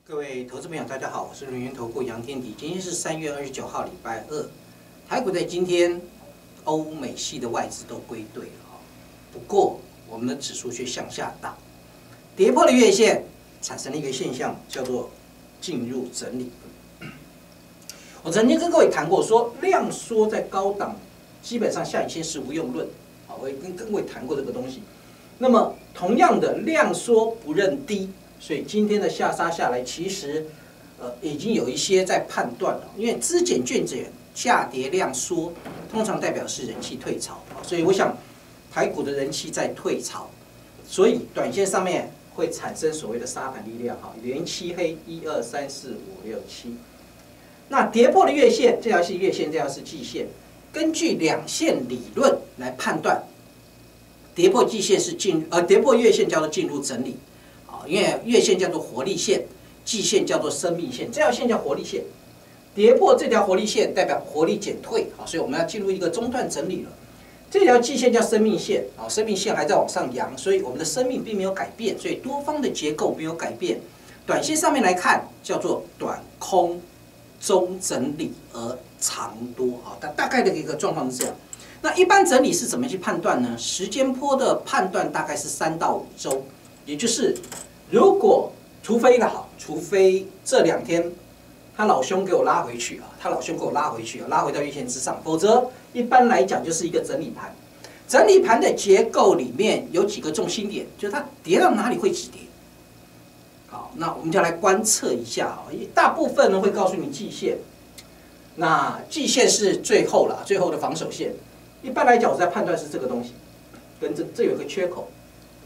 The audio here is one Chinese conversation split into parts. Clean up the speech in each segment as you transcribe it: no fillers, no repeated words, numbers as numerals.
各位投资朋友，大家好，我是轮源投顾杨天迪。今天是3月29号，礼拜二。台股在今天，欧美系的外资都归队了啊。不过，我们的指数却向下打，跌破了月线，产生了一个现象，叫做进入整理。我曾经跟各位谈过，说量缩在高档，基本上下影线是无用论。好，我也跟各位谈过这个东西。那么，同样的量缩不认低。所以今天的下杀下来，其实已经有一些在判断了，因为资减券减下跌量缩，通常代表是人气退潮，所以我想台股的人气在退潮，所以短线上面会产生所谓的杀盘力量，哈，连七黑1、2、3、4、5、6、7，那跌破了月线，这条是月线，这条是季线，根据两线理论来判断，跌破季线是跌破月线叫做进入整理。因为月线叫做活力线，季线叫做生命线，这条线叫活力线。跌破这条活力线代表活力减退，好，所以我们要进入一个中段整理了。这条季线叫生命线，啊，生命线还在往上扬，所以我们的生命并没有改变，所以多方的结构没有改变。短线上面来看，叫做短空中整理而长多，啊，大概的一个状况是这样。那一般整理是怎么去判断呢？时间波的判断大概是3到5周，也就是。如果除非这2天他老兄给我拉回去啊，拉回到月线之上，否则一般来讲就是一个整理盘。整理盘的结构里面有几个重心点，就是它跌到哪里会止跌。好，那我们就来观测一下啊，大部分呢会告诉你季线，那季线是最后的防守线。一般来讲，我在判断是这个东西，跟这有个缺口。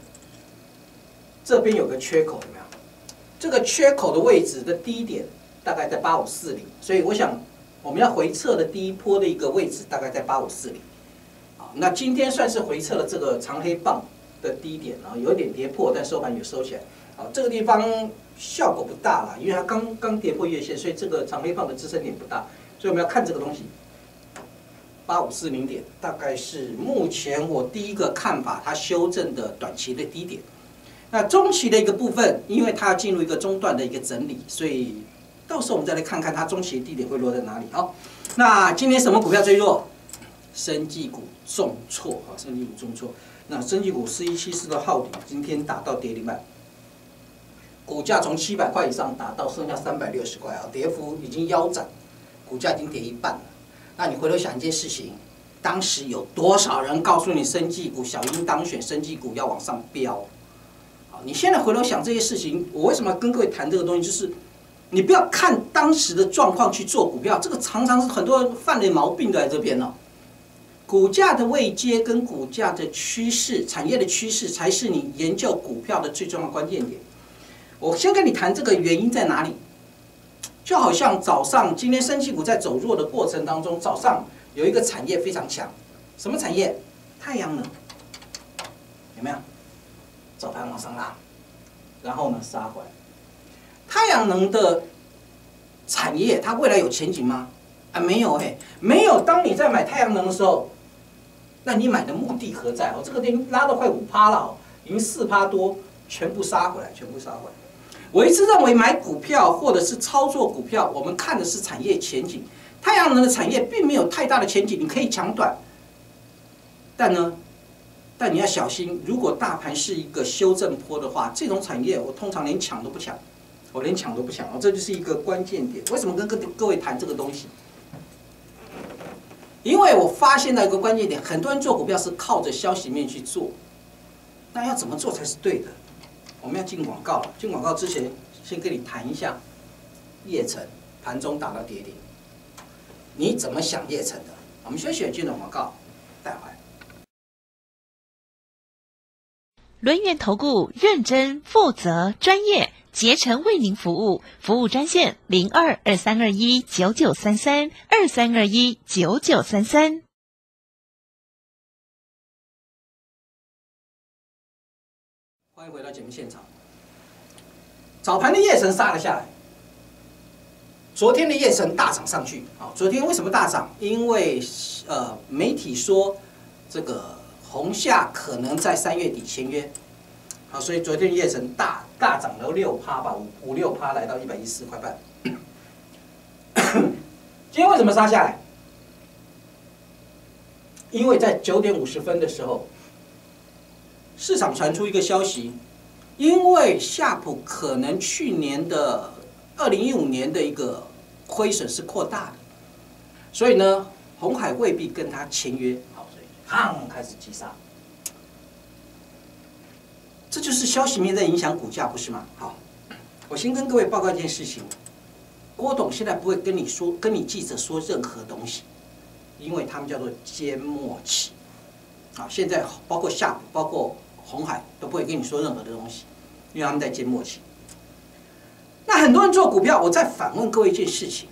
这边有个缺口，有没有？这个缺口的位置的低点大概在8540，所以我想我们要回测的第一波的一个位置大概在8540。好，那今天算是回测了这个长黑棒的低点，然后有点跌破，但收盘也收起来。好，这个地方效果不大啦，因为它刚跌破月线，所以这个长黑棒的支撑点不大，所以我们要看这个东西。8540点大概是目前我第一个看法，它修正的短期的低点。那中期的一个部分，因为它要进入一个中段的一个整理，所以到时候我们再来看看它中期的低点会落在哪里。好，那今天什么股票最弱？生技股重挫啊，生技股重挫。那生技股4174的浩鼎今天打到跌停板，股价从700块以上打到剩下360块啊，跌幅已经腰斩，股价已经跌一半了。那你回头想一件事情，当时有多少人告诉你生技股小英当选，生技股要往上飙？你现在回头想这些事情，我为什么要跟各位谈这个东西？就是你不要看当时的状况去做股票，这个常常是很多人犯的毛病都在这边哦。股价的位阶跟股价的趋势、产业的趋势，才是你研究股票的最重要的关键点。我先跟你谈这个原因在哪里，就好像早上今天生技股在走弱的过程当中，早上有一个产业非常强，什么产业？太阳能，有没有？早盘往上拉，然后呢杀回来。太阳能的产业，它未来有前景吗？啊，没有没有。当你在买太阳能的时候，那你买的目的何在？这个已经拉到快5%了，已经4%多，全部杀回来。我一直认为买股票或者是操作股票，我们看的是产业前景。太阳能的产业并没有太大的前景，你可以抢短，但你要小心，如果大盘是一个修正波的话，这种产业我通常连抢都不抢，这就是一个关键点。为什么跟各位谈这个东西？因为我发现到一个关键点，很多人做股票是靠着消息面去做，那要怎么做才是对的？我们要进广告了，进广告之前，先跟你谈一下业成盘中打到跌停，你怎么想业成的？我们休息进入广告，带回来。 轮源投顾认真负责专业，竭诚为您服务，服务专线02-2321-9933，2321-9933。 欢迎回到节目现场。早盘的业成杀了下来，昨天的业成大涨上去。好，昨天为什么大涨？因为媒体说这个。鸿夏可能在3月底签约， 好，所以昨天夜城大涨了6%吧，5-6%来到114块半。今天为什么杀下来？因为在9点50分的时候，市场传出一个消息，因为夏普可能去年的2015年的一个亏损是扩大的，所以呢，鸿海未必跟他签约，好，所以开始急杀。这就是消息面在影响股价，不是吗？好，我先跟各位报告一件事情，郭董现在不会跟你记者说任何东西，因为他们叫做缄默期。啊，现在包括夏普、包括鸿海都不会跟你说任何的东西，因为他们在缄默期。那很多人做股票，我再反问各位一件事情：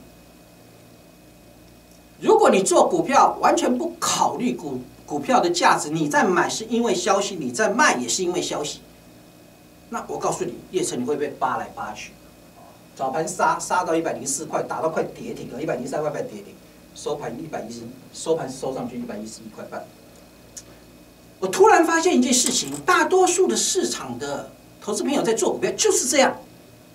如果你做股票完全不考虑股票的价值，你在买是因为消息，你在卖也是因为消息，那我告诉你，夜城你会被扒来扒去，早盘杀到104块，打到快跌停了，103块快跌停，收盘收上去111块半。我突然发现一件事情，大多数的市场的投资朋友在做股票就是这样。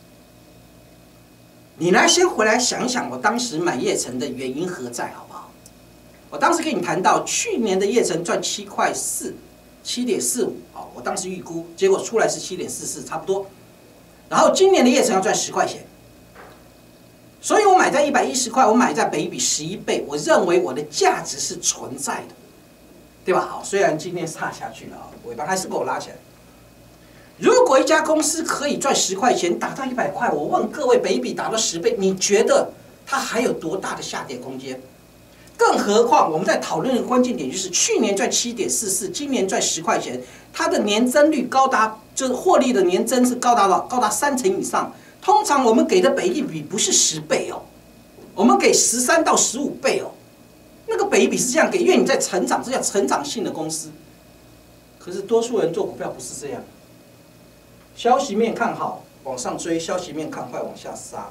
你来先回来想一想，我当时买夜城的原因何在，好不好？我当时跟你谈到，去年的夜城赚7块4。7.45啊，我当时预估，结果出来是7.44，差不多。然后今年的夜城要赚10块钱，所以我买在110块，我买在本益比11倍，我认为我的价值是存在的，对吧？好，虽然今天杀下去了啊，尾巴还是给我拉起来。如果一家公司可以赚10块钱，打到100块，我问各位，本益比达到10倍，你觉得它还有多大的下跌空间？更何况我们在讨论的关键点就是，去年赚7.44，今年赚10块钱，它的年增率高达，就是获利的年增是高达30%以上。通常我们给的本益比不是10倍哦，我们给13到15倍哦。那个本益比是这样给，因为你在成长，这叫成长性的公司。可是多数人做股票不是这样，消息面看好往上追，消息面看坏往下杀。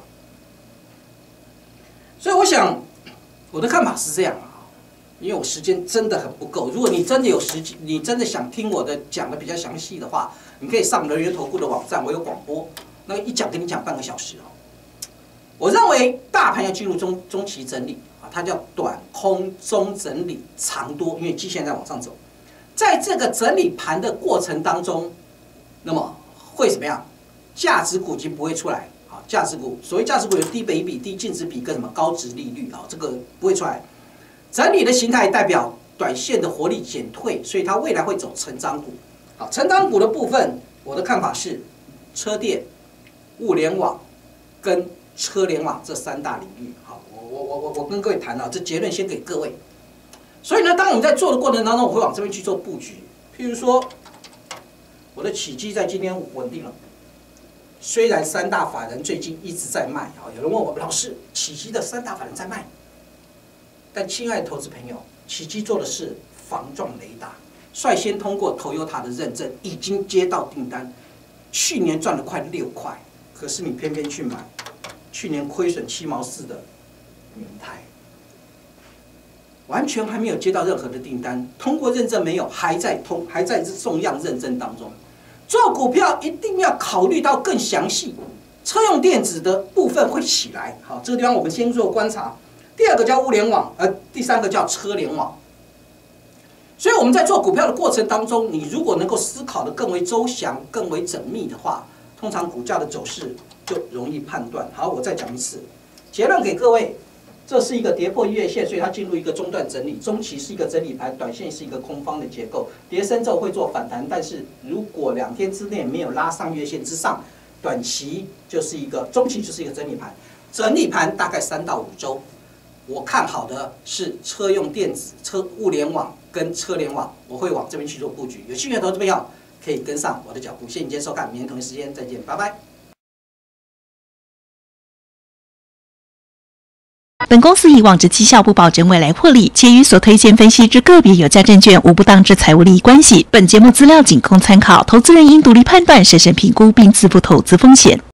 所以我想，我的看法是这样啊，因为我时间真的很不够。如果你真的有时间，你真的想听我的讲的比较详细的话，你可以上人元投顾的网站，我有广播，那个一讲跟你讲半个小时哦。我认为大盘要进入中期整理啊，它叫短空中整理长多，因为季线在往上走，在这个整理盘的过程当中，那么会怎么样？价值股已经不会出来。价值股，所谓价值股有低本益比、低净值比跟什么高殖利率啊，这个不会出来。整理的形态代表短线的活力减退，所以它未来会走成长股。好，成长股的部分，我的看法是车电、物联网跟车联网这3大领域。好，我跟各位谈了，这结论先给各位。所以呢，当我们在做的过程当中，我会往这边去做布局。譬如说，我的起基在今天稳定了。虽然3大法人最近一直在卖啊，有人问我老师，起基的3大法人在卖，但亲爱的投资朋友，起基做的是防撞雷达，率先通过 Toyota 的认证，已经接到订单，去年赚了快6块，可是你偏偏去买去年亏损7毛4的明泰，完全还没有接到任何的订单，通过认证没有，还在送样认证当中。做股票一定要考虑到更详细，车用电子的部分会起来。好，这个地方我们先做观察。第2个叫物联网，第3个叫车联网。所以我们在做股票的过程当中，你如果能够思考的更为周详、更为缜密的话，通常股价的走势就容易判断。好，我再讲一次，结论给各位。这是一个跌破月线，所以它进入一个中段整理，中期是一个整理盘，短线是一个空方的结构，跌升之后会做反弹，但是如果2天之内没有拉上月线之上，短期就是一个，中期就是一个整理盘，整理盘大概3到5周。我看好的是车用电子、物联网跟车联网，我会往这边去做布局。有兴趣的投资朋友可以跟上我的脚步。谢谢你今天收看，明天同一时间再见，拜拜。 本公司以往之绩效不保证未来获利，且与所推荐分析之个别有价证券无不当之财务利益关系。本节目资料仅供参考，投资人应独立判断、审慎评估并自负投资风险。